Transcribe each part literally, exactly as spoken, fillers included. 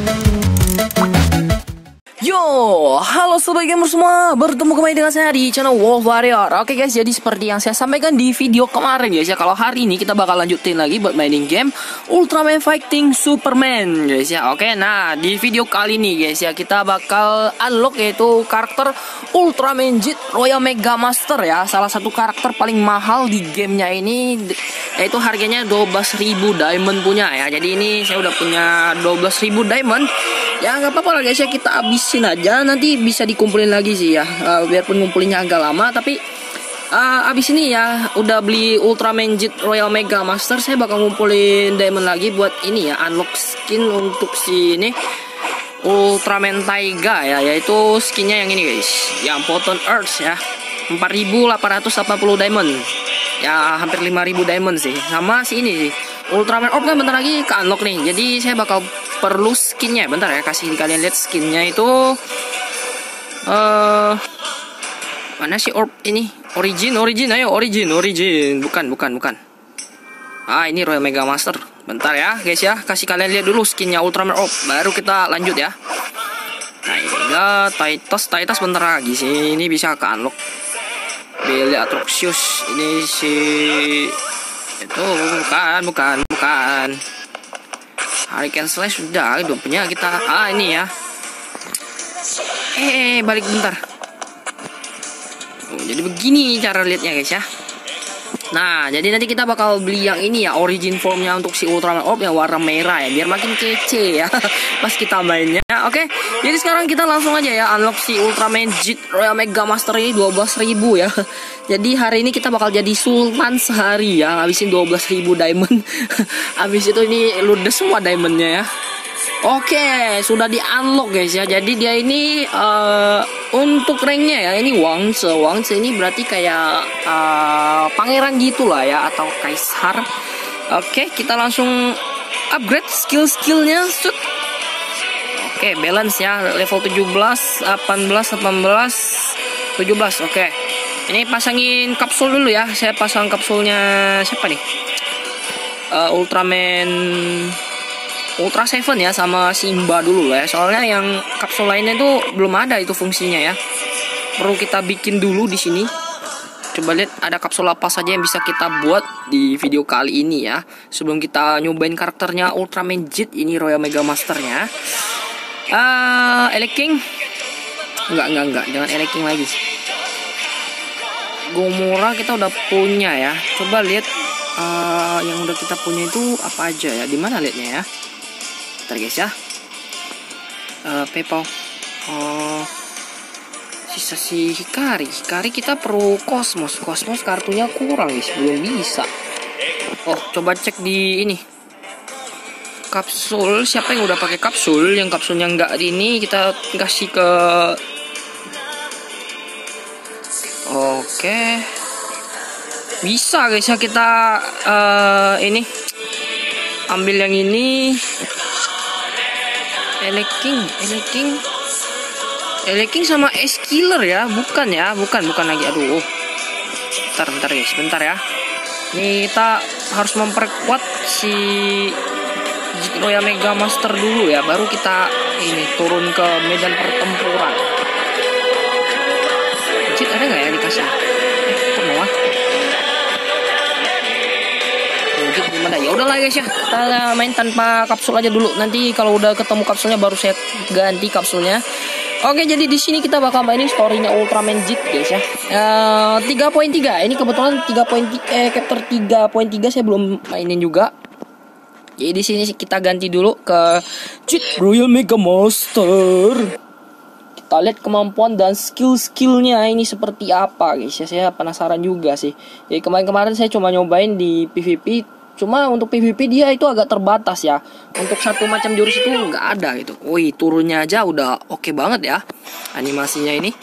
Yo, halo sobat gamer semua, bertemu kembali dengan saya di channel Wolf Warrior. Oke guys, jadi seperti yang saya sampaikan di video kemarin guys ya, kalau hari ini kita bakal lanjutin lagi buat mainin game Ultraman Fighting Superman guys ya. Oke, nah di video kali ini guys ya, kita bakal unlock yaitu karakter Ultraman Jet Royal Mega Master ya, salah satu karakter paling mahal di gamenya ini, yaitu harganya dua belas ribu diamond punya ya. Jadi ini saya udah punya dua belas ribu diamond. Ya nggak apa-apa lah guys ya, kita habisin aja, nanti bisa dikumpulin lagi sih ya, uh, biarpun ngumpulinnya agak lama, tapi uh, abis ini ya udah beli Ultraman Jet Royal Mega Master, saya bakal ngumpulin diamond lagi buat ini ya, unlock skin untuk si ini Ultraman Taiga ya, yaitu skinnya yang ini guys, yang Photon Earth ya, empat ribu delapan ratus delapan puluh diamond ya, hampir lima ribu diamond sih. Sama si ini sih Ultraman Orb kan bentar lagi ke unlock nih, jadi saya bakal perlu skinnya. Bentar ya, kasih kalian lihat skinnya itu. Uh, mana sih orb ini? Origin, origin, ayo origin, origin. Bukan, bukan, bukan. Ah, ini Royal Mega Master. Bentar ya, guys ya, kasih kalian lihat dulu skinnya Ultraman Orb, baru kita lanjut ya. Taiga, Titus, Titus bentar lagi sih. Ini bisa ke unlock. Billy Atroxius, ini si itu bukan, bukan, bukan. Hurricane Slash sudah, udah punya kita. Ah ini ya. Eh balik bentar. Oh, jadi begini cara lihatnya guys ya. Nah jadi nanti kita bakal beli yang ini ya, origin formnya untuk si Ultraman Orb yang warna merah ya, biar makin kece ya pas kita mainnya. Oke, jadi sekarang kita langsung aja ya unlock si Ultraman Jet Royal Mega Master ini dua belas ribu ya. Jadi hari ini kita bakal jadi sultan sehari ya, ngabisin dua belas ribu diamond. Habis itu ini ludes semua diamondnya ya. Oke, sudah di unlock guys ya. Jadi dia ini uh, untuk ranknya ya, ini Wangse. Wangse ini berarti kayak uh, pangeran gitulah ya, atau kaisar. Oke, kita langsung upgrade skill-skillnya. Oke, balance ya, level tujuh belas, delapan belas, delapan belas, tujuh belas. Oke, ini pasangin kapsul dulu ya. Saya pasang kapsulnya siapa nih? Uh, Ultraman Ultra Seven ya, sama Simba dulu lah ya. Soalnya yang kapsul lainnya itu belum ada itu fungsinya ya. Perlu kita bikin dulu di sini. Coba lihat ada kapsul apa saja yang bisa kita buat di video kali ini ya. Sebelum kita nyobain karakternya Ultraman Jet ini Royal Mega Masternya. Uh, Eleking. Enggak, enggak, enggak. Jangan Eleking lagi. Gomora kita udah punya ya. Coba lihat uh, yang udah kita punya itu apa aja ya. Di mana lihatnya ya? Bentar guys ya. Uh, Paypal. Oh, sisa si Hikari. Hikari kita perlu Cosmos. Cosmos kartunya kurang guys, belum bisa. Oh, coba cek di ini. Kapsul, siapa yang udah pakai kapsul? Yang kapsulnya enggak di ini kita kasih ke. Oke. Bisa guys ya, kita uh, ini ambil yang ini. Eleking, Eleking, Eleking sama Ice Killer ya, bukan ya, bukan, bukan lagi. Aduh, bentar, bentar guys, bentar ya. Ini kita harus memperkuat si Jet Royal Mega Master dulu ya, baru kita ini turun ke medan pertempuran. Jet ada nggak ya dikasih? Eh, kok mau? Gimana ya, udahlah guys ya, kita main tanpa kapsul aja dulu. Nanti kalau udah ketemu kapsulnya baru saya ganti kapsulnya. Oke, jadi di sini kita bakal mainin storynya Ultraman Jet guys ya. Uh, tiga poin tiga. Ini kebetulan tiga poin tiga eh chapter tiga poin tiga saya belum mainin juga. Jadi di sini kita ganti dulu ke Jet Royal Mega Master. Kita lihat kemampuan dan skill-skillnya ini seperti apa guys ya. Saya penasaran juga sih. Jadi kemarin-kemarin saya cuma nyobain di P V P. Cuma untuk P V P dia itu agak terbatas ya. Untuk satu macam jurus itu nggak ada gitu. Wih, turunnya aja udah oke okay banget ya animasinya ini.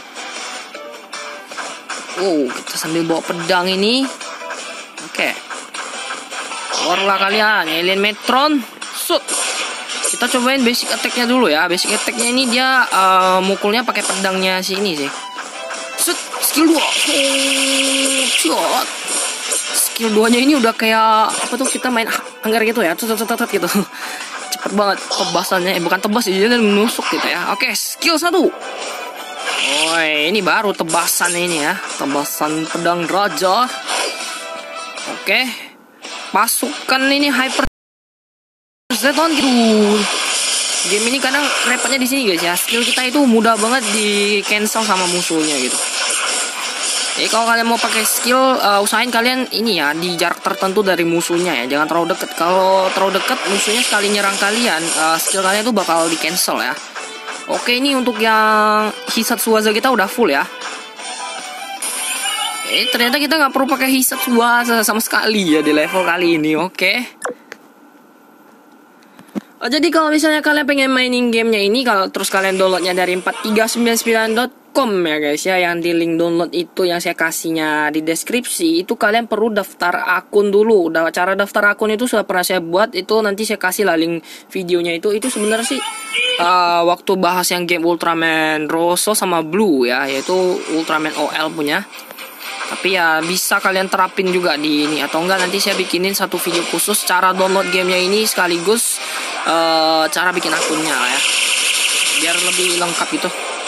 Oh, kita sambil bawa pedang ini. Oke. Okay. Keluarlah kalian, Alien Metron. Shoot. Kita cobain basic attack-nya dulu ya. Basic attack-nya ini dia uh, mukulnya pakai pedangnya si ini sih. Shoot, skill dua. Shot. Skill dua-nya ini udah kayak apa tuh, kita main anggar gitu ya. Tut tut tut gitu. cepet banget tebasannya, eh, bukan tebas sih, dia menusuk gitu ya. Oke, skill satu. Woi, ini baru tebasan ini ya, tebasan pedang raja. Oke, pasukan ini hyper Zeton gitu. Game ini kadang repotnya di sini guys ya, skill kita itu mudah banget di cancel sama musuhnya gitu. Jadi kalau kalian mau pakai skill, uh, usahain kalian ini ya di jarak tertentu dari musuhnya ya, jangan terlalu deket. Kalau terlalu deket musuhnya sekali nyerang kalian, uh, skill kalian tuh bakal di cancel ya. Oke, ini untuk yang Hisatsuwaza kita udah full ya. Eh ternyata kita nggak perlu pakai Hisatsuwaza sama sekali ya di level kali ini. Oke. Oh, jadi kalau misalnya kalian pengen mainin gamenya ini, kalau terus kalian downloadnya dari empat tiga sembilan sembilan dot com ya guys ya, yang di link download itu yang saya kasihnya di deskripsi, itu kalian perlu daftar akun dulu. Udah, cara daftar akun itu sudah pernah saya buat, itu nanti saya kasih lah link videonya itu. Itu sebenarnya sih uh, waktu bahas yang game Ultraman Rosso sama Blue ya, yaitu Ultraman O L punya. Tapi ya bisa kalian terapin juga di ini, atau enggak nanti saya bikinin satu video khusus cara download gamenya ini sekaligus uh, cara bikin akunnya lah ya, biar lebih lengkap itu.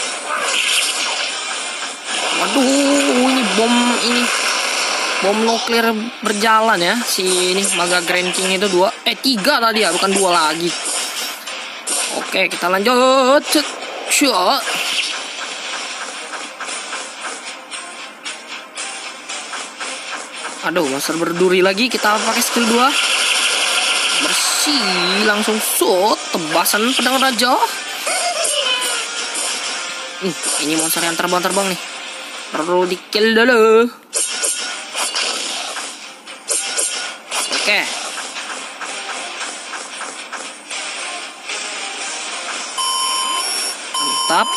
Waduh, ini bom ini bom nuklir berjalan ya, si ini Maga Grand King itu dua eh tiga tadi ya, bukan dua lagi. Oke, kita lanjut. Shot. Aduh, monster berduri lagi. Kita pakai skill dua. Bersih, langsung shot. Tebasan pedang raja. Hmm, ini monster yang terbang-terbang nih, perlu di kill dulu. Oke. Mantap.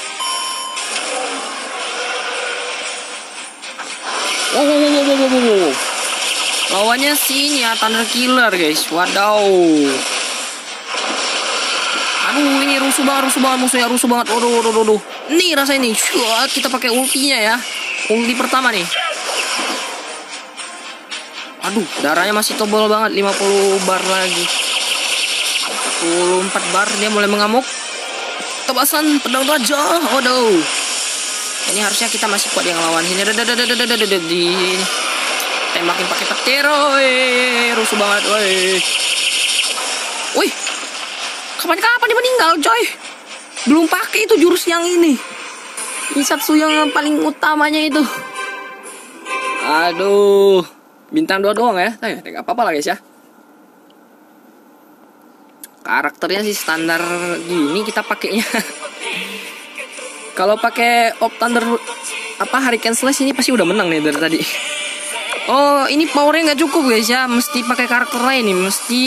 Wow, wow, wow, wow, wow, wow. Lawannya sini ya, Thunder Killer guys. Wadaw. Aduh, ini rusuh banget, rusuh banget musuhnya, rusuh banget. Waduh, waduh, waduh. Nih rasa ini. Shua, kita pakai ultinya ya. Ulti pertama nih. Aduh, darahnya masih tebal banget, lima puluh bar lagi. empat puluh empat bar, dia mulai mengamuk. Tebasan pedang raja. Waduh. Ini harusnya kita masih kuat yang lawan sini. Di tembakin pakai petir. Woi, rusuh banget, woi. Wih. Kapan-kapan dia meninggal, coy. Belum pakai itu jurus yang ini. Hisatsu yang paling utamanya itu. Aduh. Bintang dua doang ya. Eh, enggak apa-apa lah guys ya. Karakternya sih standar gini kita pakainya. Kalau pakai Op Thunder apa Hurricane Slash ini pasti udah menang nih dari tadi. Oh, ini powernya nggak cukup guys ya, mesti pakai karakter lain nih, mesti.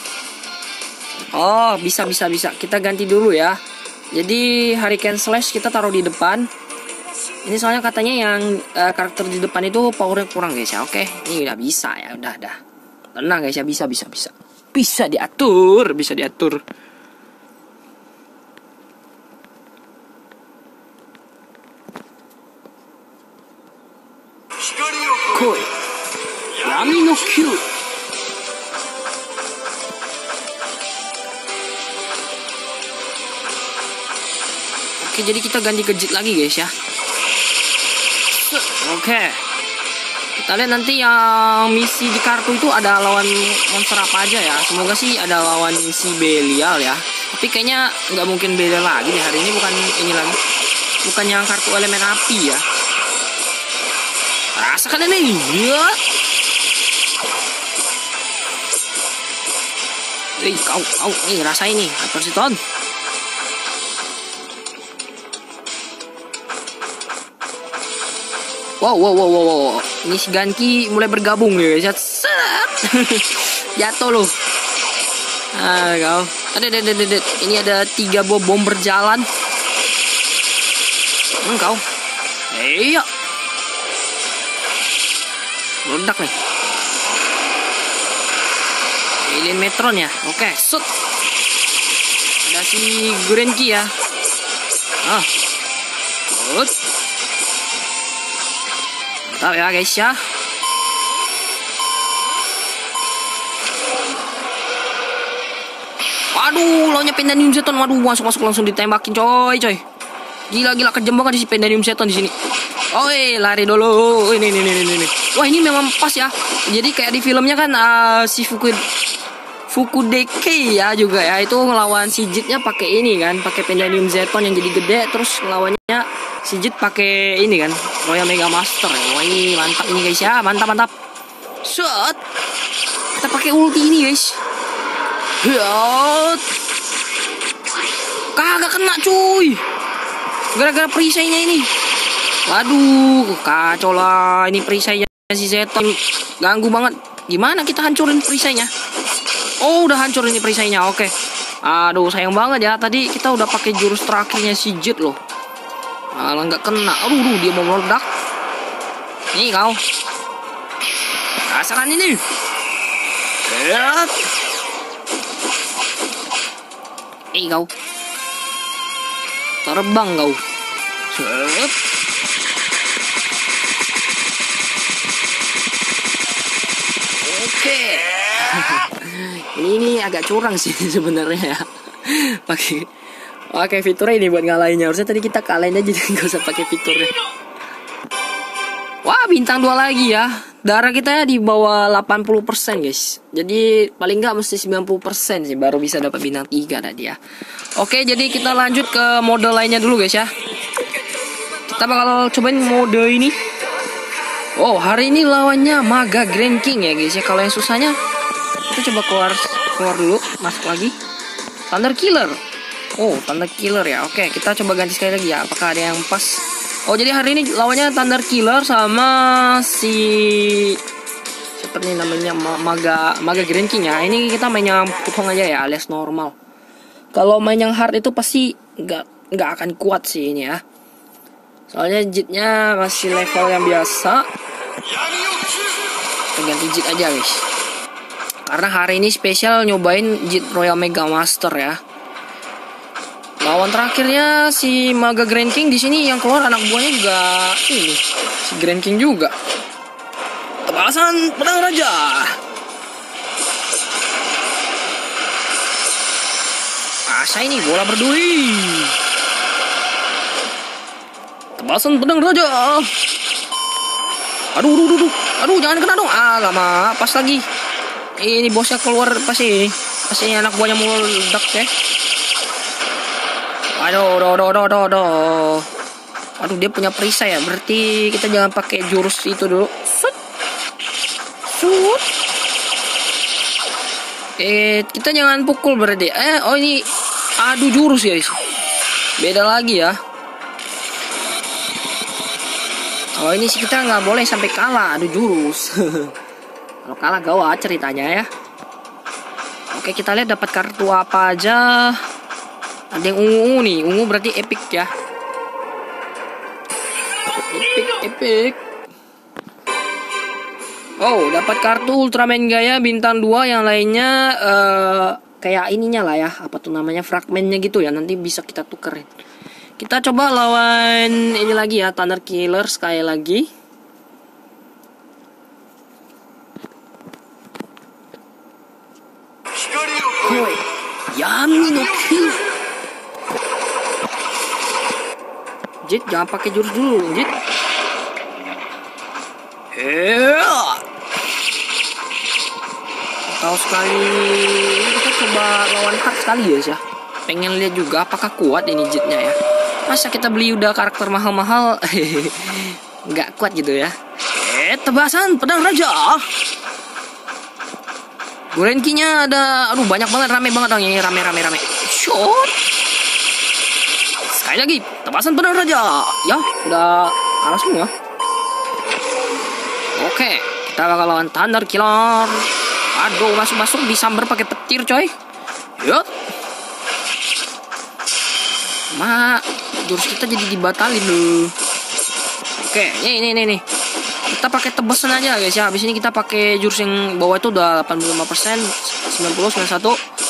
Oh, bisa bisa bisa. Kita ganti dulu ya. Jadi Hurricane Slash kita taruh di depan. Ini soalnya katanya yang uh, karakter di depan itu powernya kurang guys ya. Oke, ini udah bisa ya, udah dah. Tenang guys ya, bisa bisa bisa. Bisa diatur, bisa diatur. Koi Yami no Kyu. Oke, jadi kita ganti ke Jit lagi guys ya. Oke, kita lihat nanti yang misi di kartu itu ada lawan monster apa aja ya. Semoga sih ada lawan si Belial ya. Tapi kayaknya nggak mungkin Belial lagi deh hari ini, bukan ini lagi, bukan yang kartu elemen api ya. Rasakan ini ya. Ih, kau, kau, nih rasain nih, Hyper Zeton. Wow, wow, wow, wow, wow. Ini si Ganki mulai bergabung nih guys. Set. Jatuh loh. Ah, kau. Ada, ada, ada, ada. Ini ada tiga bom bom berjalan. Hmm, kau. Iya. Meledak nih. Alien Metron ya. Oke, shoot. Ada si Gurenki ya. Ah. Shoot. Mantap ya guys ya. Waduh, lawannya Pendanium Zeton. Waduh, masuk-masuk langsung ditembakin, coy, coy. Gila-gila kejam banget si Pendanium Zeton di sini. Oi, lari dulu. Ini, ini, ini, ini. Wah, ini memang pas ya. Jadi kayak di filmnya kan uh, si Fuku Fukudeke ya juga ya. Itu ngelawan si Jitnya pakai ini kan, pakai Pendanium Zeton yang jadi gede, terus lawannya si Jit pakai ini kan, Royal Mega Master. Wah, ini mantap ini guys ya. Mantap, mantap. Shot. Kita pakai ulti ini, guys. Hot. Kagak kena cuy. Gara-gara perisainya ini. Waduh, kacau lah ini perisainya si Zeton. Ganggu banget. Gimana kita hancurin perisainya? Oh, udah hancur ini perisainya. Oke. Aduh, sayang banget ya. Tadi kita udah pakai jurus terakhirnya si Jet loh. Malah nggak kena. Aduh, aduh, dia mau meledak. Nih kau. Rasakan ini. Lihat. Eh kau, terbang kau. Set. Oke. ini ini agak curang sih sebenarnya ya. Pakai pakai fiturnya ini buat ngalahinnya. Harusnya tadi kita kalahin aja, jadi nggak usah pakai fiturnya. Wah, bintang dua lagi ya. Darah kita di bawah delapan puluh persen guys. Jadi paling nggak mesti sembilan puluh persen sih baru bisa dapat bintang tiga tadi ya. Oke, jadi kita lanjut ke mode lainnya dulu guys ya. Kita bakal cobain mode ini. Oh, hari ini lawannya Maga Grand King ya guys ya. Kalau yang susahnya kita coba keluar keluar dulu, masuk lagi. Thunder Killer. Oh, Thunder Killer ya. Oke, kita coba ganti sekali lagi ya. Apakah ada yang pas? Oh, jadi hari ini lawannya Thunder Killer sama si seperti namanya Maga Maga Grand King ya. Ini kita main yang pukul aja ya, alias normal. Kalau main yang hard itu pasti nggak nggak akan kuat sih ini ya. Soalnya Jitnya masih level yang biasa. Kita ganti Jit aja guys. Karena hari ini spesial nyobain Jit Royal Mega Master ya. Lawan terakhirnya si Maga Grand King di sini yang keluar anak buahnya juga ini si Grand King juga. Tebasan pedang raja. Asa ini bola berduri. Tebasan pedang raja. Aduh, aduh, aduh, aduh, jangan kena dong. Ah, lama, pas lagi. Ini bosnya keluar pasti, pasti anak buahnya mau ledak ya. Aduh, aduh, aduh, aduh, aduh, aduh. Aduh, dia punya perisai ya. Berarti kita jangan pakai jurus itu dulu. Sut. Sut. Eh, kita jangan pukul berarti. Eh, oh ini adu jurus guys. Beda lagi ya. Oh, ini sih kita nggak boleh sampai kalah adu jurus. Kalau kalah gawat ceritanya ya. Oke, kita lihat dapat kartu apa aja. Ada yang ungu nih, ungu berarti epic ya. Epic, epic. Oh, dapat kartu Ultraman Gaya bintang dua, yang lainnya uh, kayak ininya lah ya, apa tuh namanya, fragmennya gitu ya, nanti bisa kita tukerin. Kita coba lawan ini lagi ya, Thunder Killer sekali lagi. Hoi, Yami no Kill. Jit, jangan pakai jurus dulu, Jit. Hei. Tahu sekali. Kita coba lawan hard sekali ya, ya. Pengen lihat juga apakah kuat ini Jitnya ya. Masa kita beli udah karakter mahal-mahal, nggak kuat gitu ya. Eh, tebasan pedang raja. Gorenkinya ada, aduh banyak banget, rame banget dong ini, rame rame rame. Shot. Sekali lagi, tebasan pedang raja. Ya, udah kalah semua. Oke, kita bakal lawan Thunder Killer. Aduh, masuk-masuk disamber pakai petir, coy. Yuk. Ma, jurus kita jadi dibatalin dulu. Oke, ini ini ini. Kita pakai tebasan aja guys ya. Habis ini kita pakai jurus yang bawah itu udah delapan puluh lima persen, sembilan puluh, sembilan puluh satu,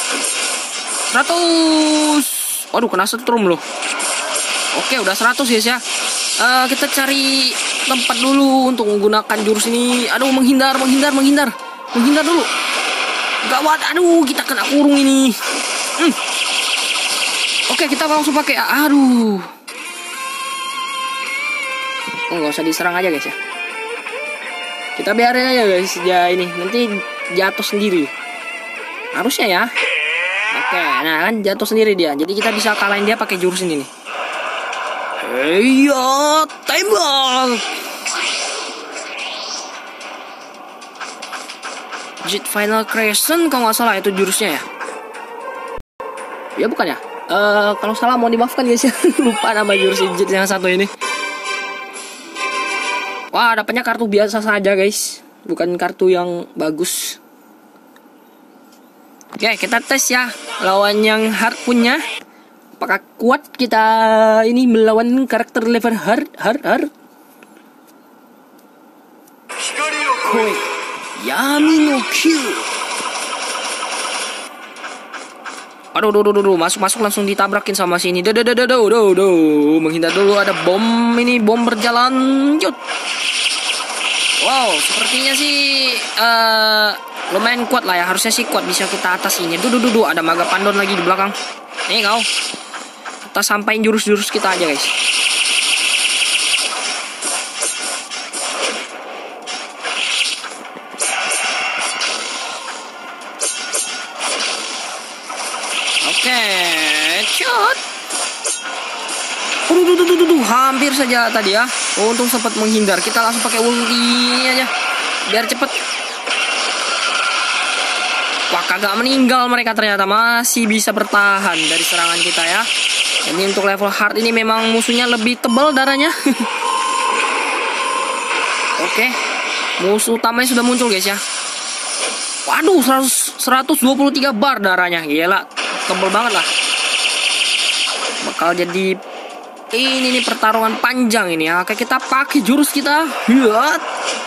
seratus. Waduh, kena setrum loh. Oke, udah seratus guys ya. Uh, kita cari tempat dulu untuk menggunakan jurus ini. Aduh, menghindar, menghindar, menghindar. Menghindar dulu. Gawat, aduh, kita kena kurung ini. Hmm. Oke, kita langsung pakai. Aduh. Oh, nggak usah diserang aja guys ya. Kita biarin aja guys. Ya ini nanti jatuh sendiri. Harusnya ya. Oke, nah kan jatuh sendiri dia. Jadi kita bisa kalahin dia pakai jurus ini nih. Heya, tembak. Jet Final Crescent kalau nggak salah itu jurusnya ya. Ya bukan ya? Uh, kalau salah mau dimaafkan guys ya. Lupa nama jurus Jet yang satu ini. Wah, dapatnya kartu biasa saja guys. Bukan kartu yang bagus. Oke, kita tes ya lawan yang hard punya. Apakah kuat kita ini melawan karakter level hard hard hard? Koi Yami no Q. Aduh, aduh, aduh, aduh, masuk-masuk langsung ditabrakin sama sini. Duh, duh, duh, duh, duh, duh, duh. Menghindar dulu, ada bom ini, bom berjalan. Jut. Wow, sepertinya sih uh, lumayan kuat lah ya. Harusnya sih kuat, bisa kita atasinya. Duh, duh, duh, duh, ada Maga Pandon lagi di belakang. Nih kau. Kita sampaikan jurus-jurus kita aja guys. Oke, shot. Duh, duh, duh, duh, duh, hampir saja tadi ya. Untung sempat menghindar. Kita langsung pakai ulti aja biar cepet. Wah, kagak meninggal mereka ternyata, masih bisa bertahan dari serangan kita ya. Ini untuk level hard ini memang musuhnya lebih tebal darahnya. Oke, musuh utamanya sudah muncul guys ya. Waduh, seratus dua puluh tiga bar darahnya. Gila, tebal banget lah. Bakal jadi ini nih pertarungan panjang ini ya. Oke, kita pakai jurus kita. Lihat.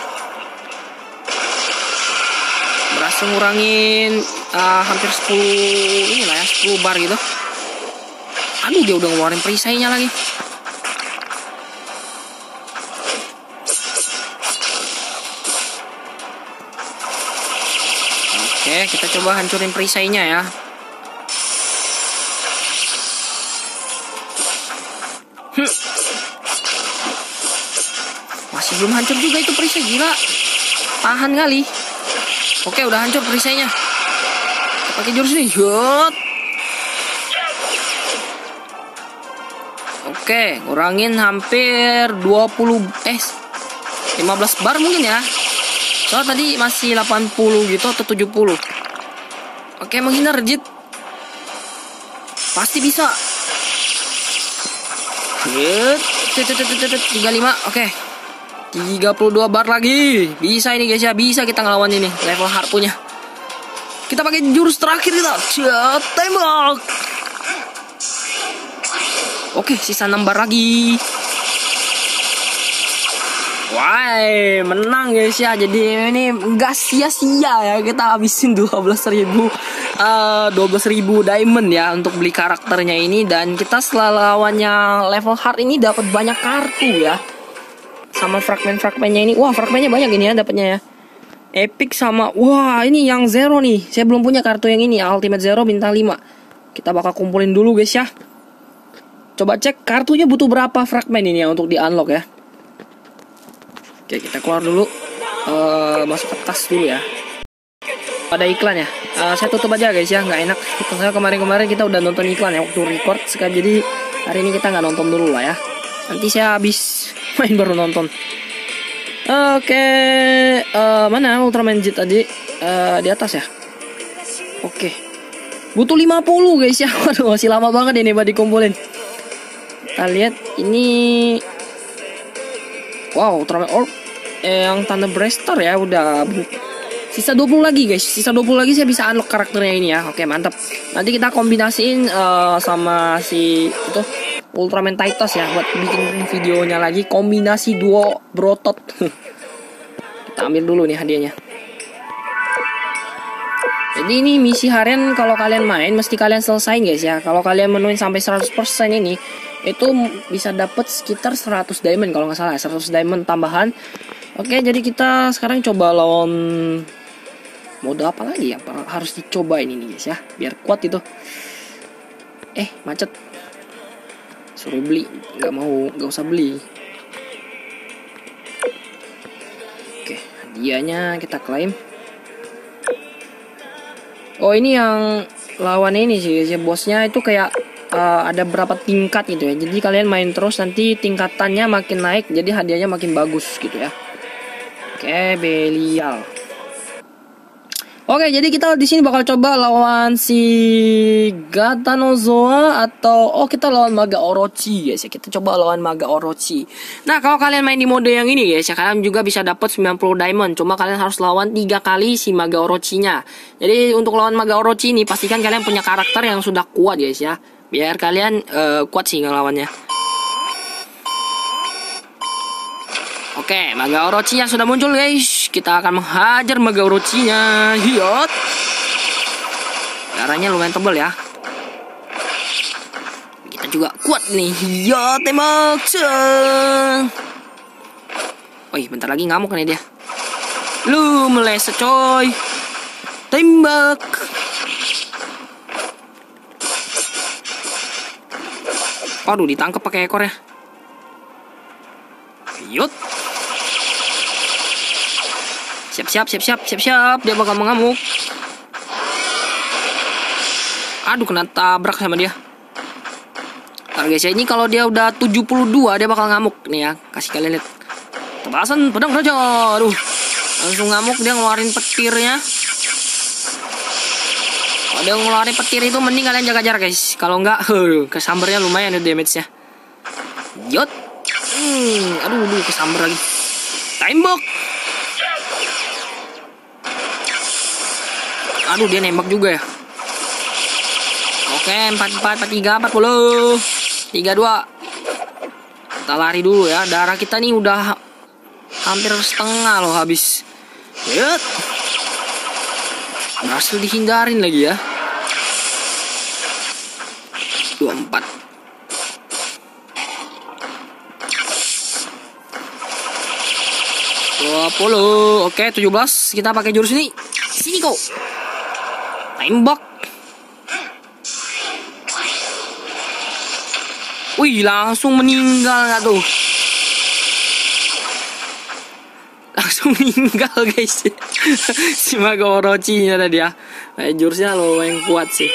Berhasil ngurangin uh, hampir sepuluh ini lah ya, sepuluh bar gitu. Aduh, dia udah ngeluarin perisainya lagi. Oke, kita coba hancurin perisainya ya. Hmm. Masih belum hancur juga itu perisai, gila. Tahan kali. Oke, udah hancur perisainya. Pakai jurus nih. Yot. Oke, ngurangin hampir dua puluh eh lima belas bar mungkin ya. Soalnya tadi masih delapan puluh gitu atau tujuh puluh. Oke, menghindar Jit. Pasti bisa. Yet, tiga puluh lima. Oke. tiga puluh dua bar lagi. Bisa ini guys ya, bisa kita ngelawan ini level hard punya. Kita pakai jurus terakhir kita. Cet, tembak. Oke, sisa enam bar lagi. Wah, menang guys ya. Jadi ini enggak sia-sia ya, kita habisin dua belas ribu uh, dua belas ribu diamond ya untuk beli karakternya ini. Dan kita setelah lawannya level hard ini dapat banyak kartu ya. Sama fragmen-fragmennya ini. Wah, fragmennya banyak ini ya dapatnya ya. Epic sama, wah ini yang Zero nih. Saya belum punya kartu yang ini, Ultimate Zero bintang lima. Kita bakal kumpulin dulu guys ya. Coba cek kartunya butuh berapa fragmen ini ya untuk di unlock ya. Oke, kita keluar dulu. uh, Masuk ke tas dulu ya. Ada iklan ya. uh, Saya tutup aja guys ya, nggak enak. Soalnya kemarin-kemarin kita udah nonton iklan ya waktu record. Sekarang jadi hari ini kita nggak nonton dulu lah ya. Nanti saya habis main baru nonton. Oke, okay. uh, mana Ultraman Jet tadi? Uh, di atas ya. Oke, okay. Butuh lima puluh guys ya. Waduh, masih lama banget ini buat dikumpulin. Kita lihat ini. Wow, Ultraman Orb eh, yang Thunder Blaster ya udah. Sisa dua puluh lagi guys. Sisa dua puluh lagi saya bisa unlock karakternya ini ya. Oke, okay, mantap. Nanti kita kombinasiin uh, sama si itu Ultraman Titus ya buat bikin videonya lagi, kombinasi duo Brotot. Kita ambil dulu nih hadiahnya. Jadi ini misi harian kalau kalian main mesti kalian selesain guys ya. Kalau kalian menuin sampai seratus persen ini itu bisa dapat sekitar seratus diamond kalau nggak salah, seratus diamond tambahan. Oke, jadi kita sekarang coba lawan mode apa lagi ya? Harus dicoba ini nih guys ya, biar kuat itu. Eh, macet. Suruh beli, nggak mau, nggak usah beli. Oke, hadiahnya kita klaim. Oh, ini yang lawan ini sih, si bosnya itu kayak uh, ada berapa tingkat gitu ya. Jadi kalian main terus nanti tingkatannya makin naik, jadi hadiahnya makin bagus gitu ya. Oke, Belial. Oke, jadi kita di sini bakal coba lawan si Gatanozoa atau oh kita lawan Maga Orochi guys ya. Kita coba lawan Maga Orochi. Nah, kalau kalian main di mode yang ini guys ya, kalian juga bisa dapat sembilan puluh diamond. Cuma kalian harus lawan tiga kali si Maga Orochi-nya. Jadi untuk lawan Maga Orochi ini pastikan kalian punya karakter yang sudah kuat guys ya. Biar kalian uh, kuat sih ngelawannya. Oke, Maga Orochi-nya sudah muncul guys. Kita akan menghajar Maga Orochi-nya. Hiot. Darahnya lumayan tebal ya. Kita juga kuat nih. Hiot, tembak. Wih, bentar lagi ngamuk nih dia. Lu meleset coy. Tembak. Waduh, ditangkap pakai ekornya. Hiot. Siap-siap, siap-siap, siap-siap. Dia bakal mengamuk. Aduh, kena tabrak sama dia. Ntar guys ya, ini kalau dia udah tujuh puluh dua, dia bakal ngamuk. Nih ya, kasih kalian lihat. Tebasan pedang raja. Aduh, langsung ngamuk, dia ngeluarin petirnya. Kalau dia ngeluarin petir itu, mending kalian jaga jarak guys. Kalau enggak, huh, kesambernya lumayan ya damage-nya. Yot. Hmm, aduh, aduh, kesamber lagi. Tembak. Aduh, dia nembak juga ya. Oke, empat empat, empat tiga, empat puluh. tiga dua. Kita lari dulu ya. Darah kita nih udah hampir setengah loh habis. Yet. Berhasil dihindarin lagi ya. dua puluh empat. dua puluh. Oke, tujuh belas. Kita pakai jurus ini. Sini kau. Tembak. Wih, langsung meninggal nggak tuh? Langsung meninggal guys. Si Maga Orochi-nya tadi ya. Nah, jurusnya lo yang kuat sih.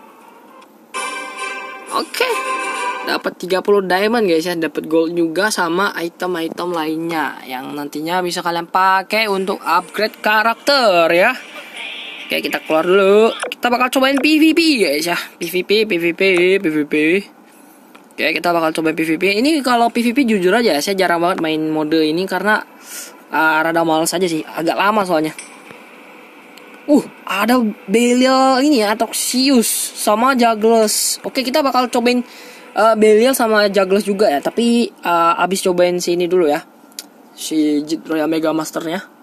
Oke. Dapat tiga puluh diamond guys ya, dapat gold juga sama item-item lainnya yang nantinya bisa kalian pakai untuk upgrade karakter ya. Oke, kita keluar dulu. Kita bakal cobain P V P guys ya. P V P, P V P, P V P. Oke, kita bakal cobain P V P. Ini kalau P V P jujur aja, saya jarang banget main mode ini karena uh, rada males aja sih. Agak lama soalnya. Uh, ada Belial ini ya, Toxius sama Juggles. Oke, kita bakal cobain uh, Belial sama Juggles juga ya. Tapi uh, abis cobain si ini dulu ya. Si Jit Royal Mega Masternya.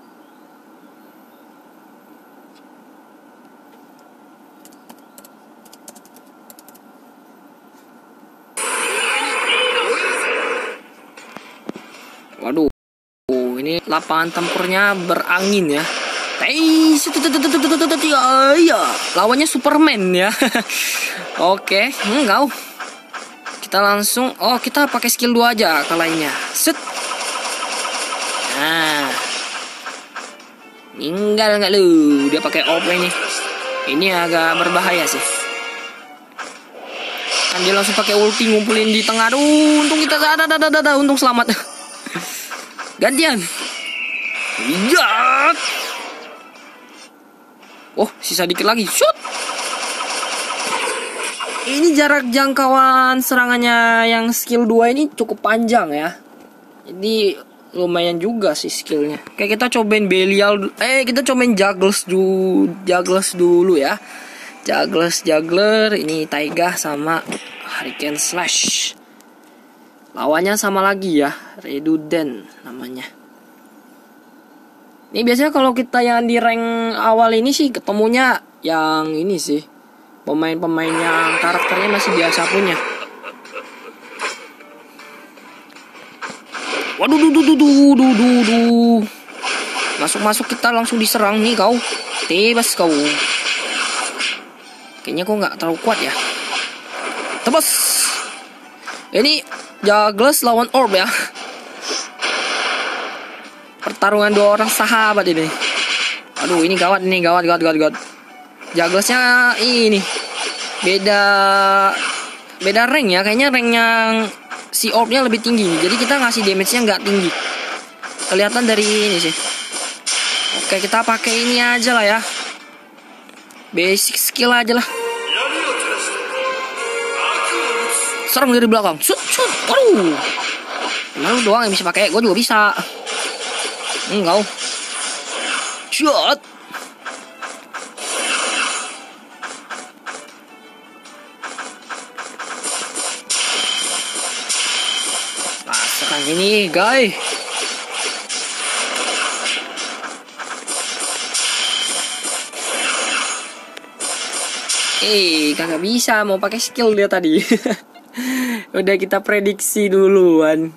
Waduh, ini lapangan tempurnya berangin ya. Hey, ya, lawannya Superman ya. Oke, enggak. Kita langsung, oh kita pakai skill dua aja kalahnya. Set. Nah, tinggal nggak lu? Dia pakai O P ini. Ini agak berbahaya sih. Kan dia langsung pakai ulti ngumpulin di tengah. Aduh, untung kita ada, ada, ada, ada, untung selamat. Gantian. Iya. Oh, sisa dikit lagi. Shoot. Ini jarak jangkauan serangannya yang skill dua ini cukup panjang ya. Jadi lumayan juga sih skillnya. Kayak kita cobain Belial. Eh, kita cobain Juggles dulu, Juggles dulu ya. Juggles, Juggler. Ini Taiga sama Hurricane Slash. Lawannya sama lagi ya, Reduden namanya. Ini biasanya kalau kita yang di rank awal ini sih ketemunya yang ini sih. Pemain-pemain yang karakternya masih biasa punya. Waduh, duh, duh, duh, duh, duh, duh, duh. Masuk-masuk kita langsung diserang nih kau. Tebas kau. Kayaknya kau nggak terlalu kuat ya. tebas. Ini Juggles lawan Orb ya. Pertarungan dua orang sahabat ini. Aduh, ini gawat, ini gawat, gawat, gawat, gawat. Jugglesnya ini beda beda rank ya. Kayaknya rank yang si Orbnya lebih tinggi. Jadi kita ngasih damage-nya nggak tinggi. Kelihatan dari ini sih. Oke, kita pakai ini aja lah ya. Basic skill aja lah. Serang dari belakang. Shoot, shoot. Waduh. Nah, lu doang yang bisa pakai. Gue juga bisa. Enggak. Shoot. Nah, sekarang ini, guys. Eh, kagak bisa, mau pakai skill dia tadi. Udah kita prediksi duluan.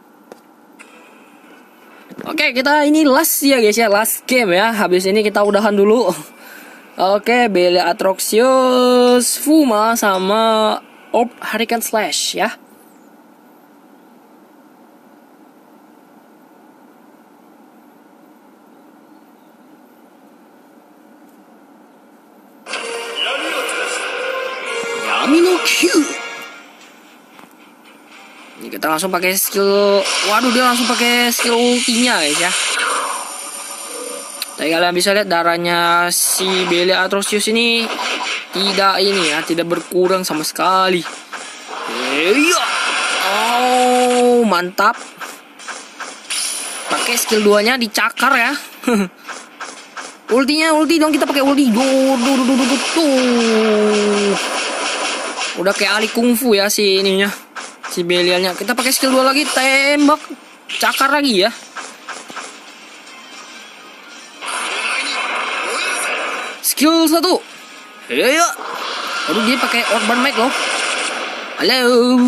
Oke, kita ini last ya guys ya, last game ya. Habis ini kita udahan dulu. Oke, Belle Atroxios, Fuma sama Orb Hurricane Slash ya. Yamino Q. Ini kita langsung pakai skill. Waduh, dia langsung pakai skill ultinya guys ya. Tapi kalian bisa lihat darahnya si Belle Atroxios ini tidak ini ya, tidak berkurang sama sekali. Iya. Oh, mantap. Pakai skill duanya dicakar ya. Ultinya, ulti dong, kita pakai ulti. Duh, duh, duh, duh, duh, tuh. Udah kayak ahli kungfu ya si ininya, si Belialnya. Kita pakai skill dua lagi, tembak, cakar lagi ya. Skill satu. Ya. Aduh, dia pakai Urban Mage loh. Halo.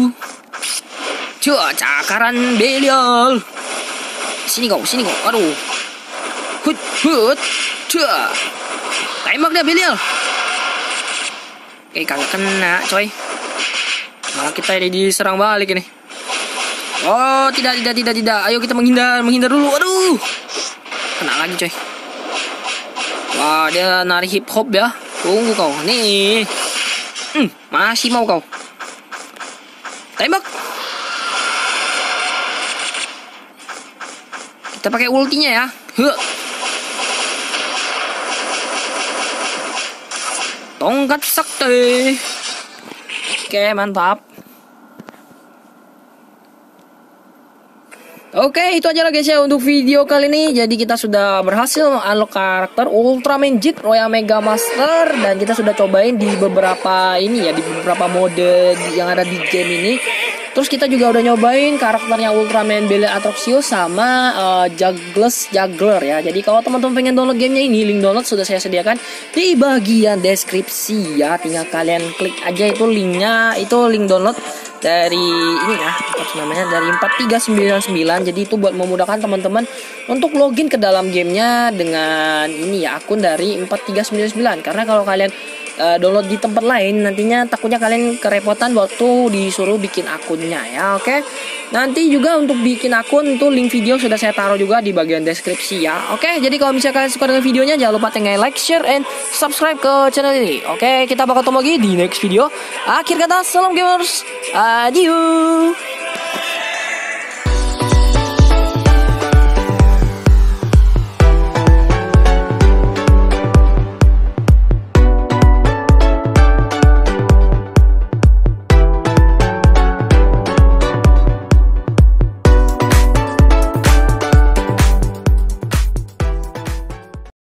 Coba cakaran Belial. Sini kau, sini kau. Aduh. Hut, hut. Coba. Tembak dia Belial. Eh, kagak kena coy. Malah kita ini diserang balik ini. Oh, tidak, tidak, tidak, tidak. Ayo kita menghindar, menghindar dulu. Aduh. Kena lagi coy. Wah, dia narik hip hop ya. Tunggu kau. Nih. Hmm, masih mau kau. Tembak. Kita pakai ultinya ya. Huh. Tongkat sakti. Oke, mantap. Oke, itu aja lah guys ya untuk video kali ini. Jadi kita sudah berhasil unlock karakter Ultraman Jit Royal Mega Master. Dan kita sudah cobain di beberapa ini ya, di beberapa mode yang ada di game ini. Terus kita juga udah nyobain karakternya Ultraman Belle Atroxios sama uh, Juggles Juggler ya. Jadi kalau teman-teman pengen download gamenya ini, link download sudah saya sediakan di bagian deskripsi ya. Tinggal kalian klik aja itu linknya, itu link download dari ini ya, apa namanya, dari empat tiga sembilan sembilan. Jadi itu buat memudahkan teman-teman untuk login ke dalam gamenya dengan ini ya, akun dari empat tiga sembilan sembilan. Karena kalau kalian uh, download di tempat lain, nantinya takutnya kalian kerepotan waktu disuruh bikin akunnya ya. Oke, nanti juga untuk bikin akun itu link video sudah saya taruh juga di bagian deskripsi ya. Oke, jadi kalau misalnya kalian suka dengan videonya, jangan lupa tinggal like, share, and subscribe ke channel ini. Oke, kita bakal ketemu lagi di next video. Akhir kata, salam gamers, adieu.